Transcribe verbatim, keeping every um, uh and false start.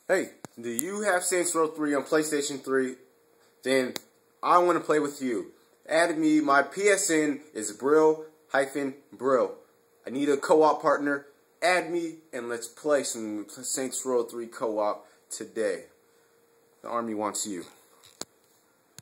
Hey, do you have Saints Row three on PlayStation three? Then I want to play with you. Add me. My P S N is Bril-Bril. I need a co-op partner. Add me and let's play some Saints Row three co-op today. The army wants you.